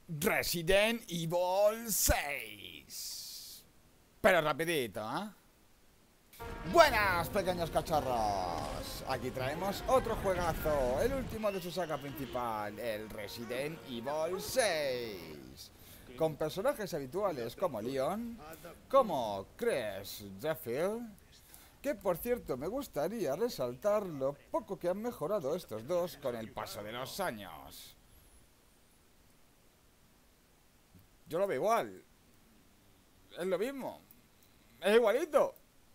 Resident Evil 6. Pero rapidito, ¿eh? Buenas, pequeños cachorros. Aquí traemos otro juegazo, el último de su saga principal, el Resident Evil 6. Con personajes habituales como Leon, como Chris Redfield, que por cierto me gustaría resaltar lo poco que han mejorado estos dos con el paso de los años. Yo lo veo igual. Es lo mismo. Es igualito.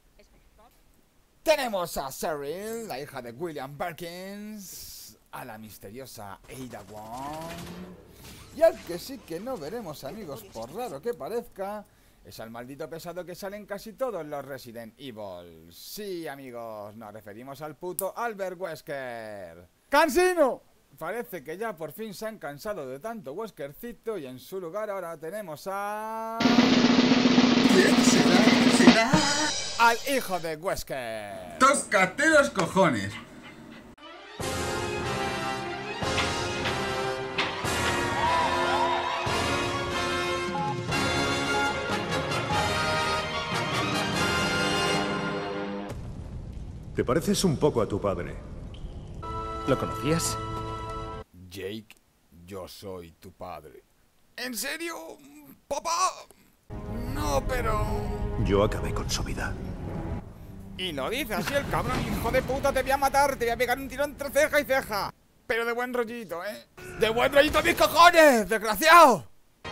Tenemos a Cheryl, la hija de William Perkins, a la misteriosa Ada Wong, y al que sí que no veremos, amigos, por raro que parezca, es al maldito pesado que sale en casi todos los Resident Evil. Sí, amigos, nos referimos al puto Albert Wesker. ¡Cansino! Parece que ya por fin se han cansado de tanto Weskercito y en su lugar ahora tenemos a... ¿Quién será? al hijo de Wesker. ¡Tócate los cojones! Te pareces un poco a tu padre. ¿Lo conocías? Jake, yo soy tu padre. ¿En serio, papá? No, pero... Yo acabé con su vida. Y lo dice así el cabrón, hijo de puta, te voy a matar, te voy a pegar un tiro entre ceja y ceja. Pero de buen rollito, ¿eh? ¡De buen rollito, mis cojones, desgraciado!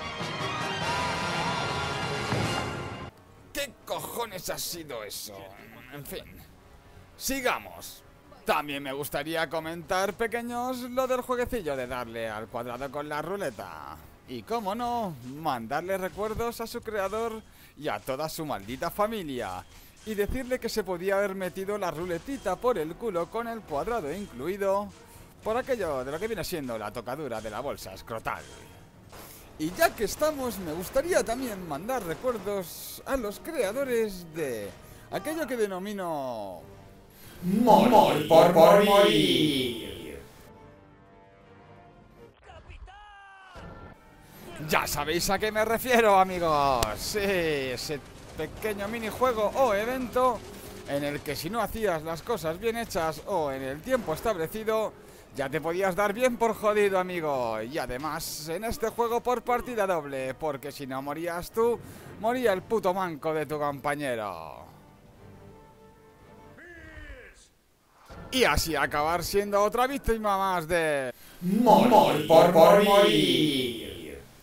¿Qué cojones ha sido eso? En fin, sigamos. También me gustaría comentar, pequeños, lo del jueguecillo de darle al cuadrado con la ruleta. Y cómo no, mandarle recuerdos a su creador y a toda su maldita familia. Y decirle que se podía haber metido la ruletita por el culo con el cuadrado incluido, por aquello de lo que viene siendo la tocadura de la bolsa escrotal. Y ya que estamos, me gustaría también mandar recuerdos a los creadores de aquello que denomino... ¡Morir por morir! Ya sabéis a qué me refiero, amigos. Sí, ese pequeño minijuego o evento en el que si no hacías las cosas bien hechas o en el tiempo establecido, ya te podías dar bien por jodido, amigo. Y además, en este juego por partida doble, porque si no morías tú, moría el puto manco de tu compañero. Y así acabar siendo otra víctima más de... ¡Morir por morir!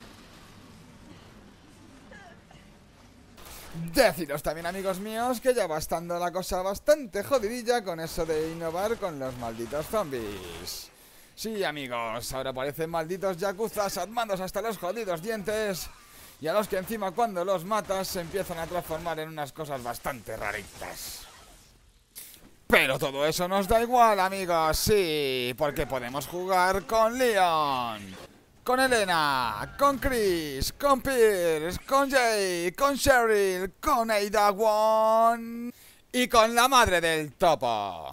Deciros también, amigos míos, que ya va estando la cosa bastante jodidilla con eso de innovar con los malditos zombies. Sí, amigos, ahora parecen malditos yakuzas armados hasta los jodidos dientes, y a los que encima cuando los matas se empiezan a transformar en unas cosas bastante raritas. Pero todo eso nos da igual, amigos, sí, porque podemos jugar con Leon, con Elena, con Chris, con Pierce, con Jay, con Cheryl, con Ada Wong y con la madre del topo.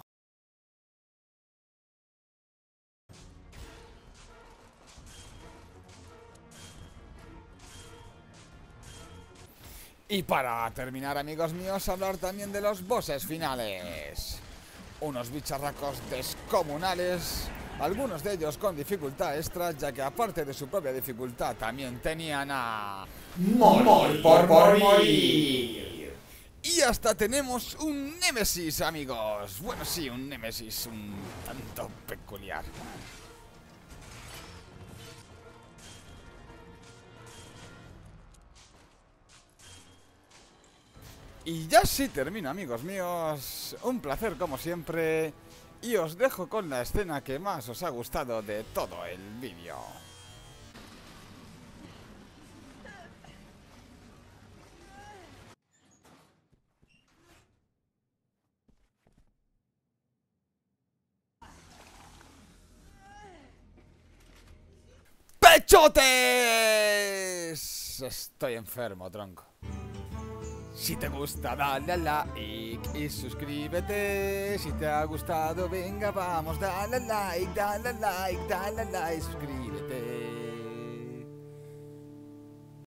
Y para terminar, amigos míos, hablar también de los bosses finales. Unos bicharracos descomunales, algunos de ellos con dificultad extra, ya que aparte de su propia dificultad también tenían a... ¡Morir por morir! Y hasta tenemos un némesis, amigos. Bueno, sí, un némesis un tanto peculiar. Y ya sí termino, amigos míos. Un placer como siempre. Y os dejo con la escena que más os ha gustado de todo el vídeo. ¡Pechotes! Estoy enfermo, tronco. Si te gusta, dale a like y suscríbete. Si te ha gustado, venga, vamos, dale a like, suscríbete.